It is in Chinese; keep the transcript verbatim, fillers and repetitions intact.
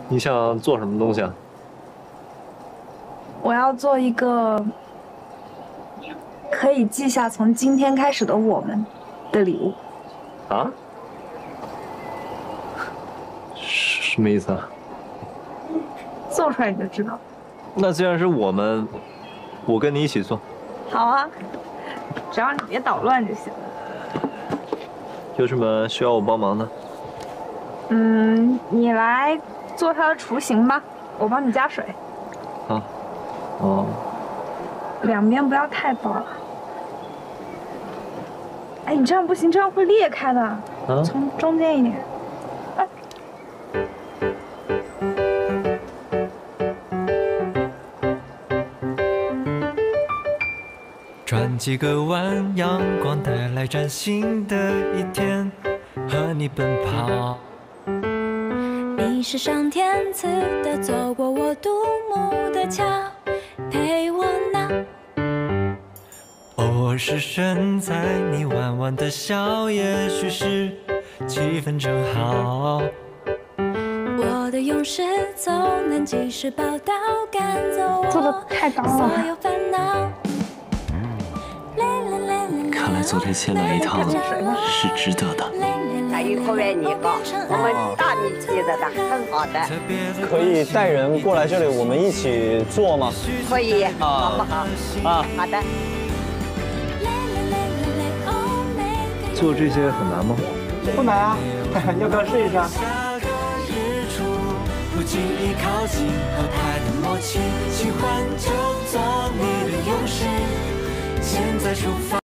你想做什么东西啊？ 我要做一个可以记下从今天开始的我们的礼物。 啊？什么意思啊？ 做出来你就知道。 那既然是我们，我跟你一起做。 好啊，只要你别捣乱就行。 有什么需要我帮忙的？ 嗯，你来做它的雏形吧，我帮你加水。 啊。哦。 两边不要太薄。哎，你这样不行，这样会裂开的。啊。从中间一点。哎。 转几个弯，阳光带来崭新的一天，和你奔跑。 你是上天赐的，走过我独木的桥，陪我闹。 偶尔失神，在你弯弯的笑，也许是气氛正好。 我的勇士总能及时报道，赶走我做的太薄了， 所有烦恼。 看来昨天先来一趟是值得的。 还有后面一个，我们大米记得的，很好的。 可以带人过来这里，我们一起做吗？ 可以，好不好？ 啊， 好的。 做这些很难吗？ 不难啊，要不要试一下？ 不经意靠近，合拍的默契，喜欢就做你的勇士，现在出发。